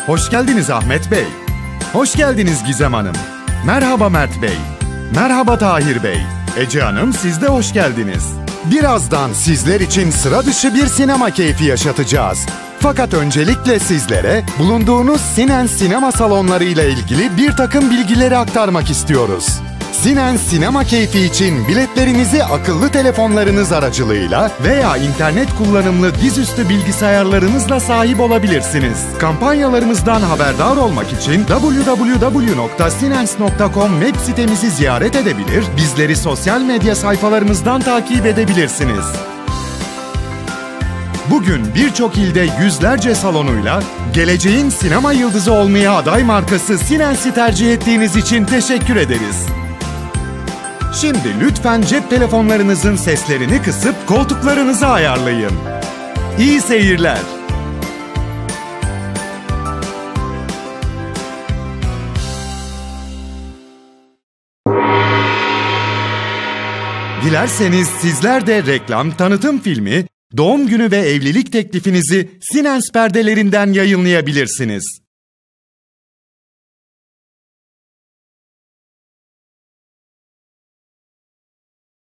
Hoş geldiniz Ahmet Bey. Hoş geldiniz Gizem Hanım. Merhaba Mert Bey. Merhaba Tahir Bey. Ece Hanım, siz de hoş geldiniz. Birazdan sizler için sıra dışı bir sinema keyfi yaşatacağız. Fakat öncelikle sizlere bulunduğunuz Sinen sinema salonları ile ilgili bir takım bilgileri aktarmak istiyoruz. Sinen sinema keyfi için biletlerinizi akıllı telefonlarınız aracılığıyla veya internet kullanımlı dizüstü bilgisayarlarınızla sahip olabilirsiniz. Kampanyalarımızdan haberdar olmak için www.sinens.com web sitemizi ziyaret edebilir, bizleri sosyal medya sayfalarımızdan takip edebilirsiniz. Bugün birçok ilde yüzlerce salonuyla geleceğin sinema yıldızı olmaya aday markası Sinens'i tercih ettiğiniz için teşekkür ederiz. Şimdi lütfen cep telefonlarınızın seslerini kısıp koltuklarınızı ayarlayın. İyi seyirler. Dilerseniz sizler de reklam, tanıtım filmi, doğum günü ve evlilik teklifinizi Sinens perdelerinden yayınlayabilirsiniz.